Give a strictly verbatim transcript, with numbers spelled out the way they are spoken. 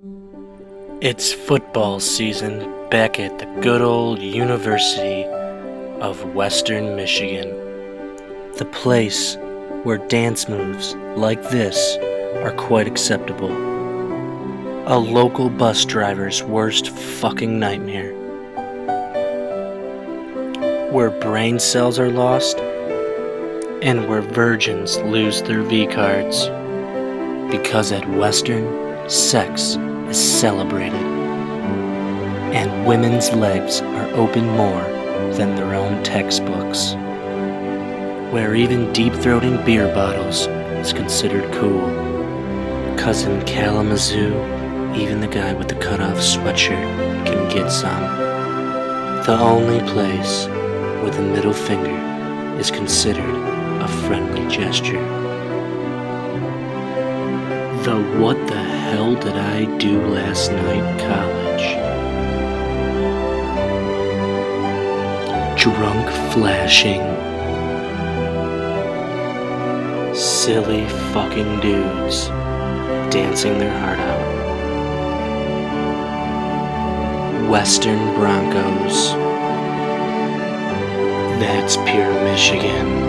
It's football season back at the good old University of Western Michigan. The place where dance moves like this are quite acceptable. A local bus driver's worst fucking nightmare. Where brain cells are lost and where virgins lose their V-cards. Because at Western, sex is celebrated, and women's legs are open more than their own textbooks, where even deep-throating beer bottles is considered cool. Cousin Kalamazoo, even the guy with the cut-off sweatshirt can get some. The only place where the middle finger is considered a friendly gesture. The what the hell did I do last night college? Drunk flashing. Silly fucking dudes dancing their heart out. Western Broncos. That's pure Michigan.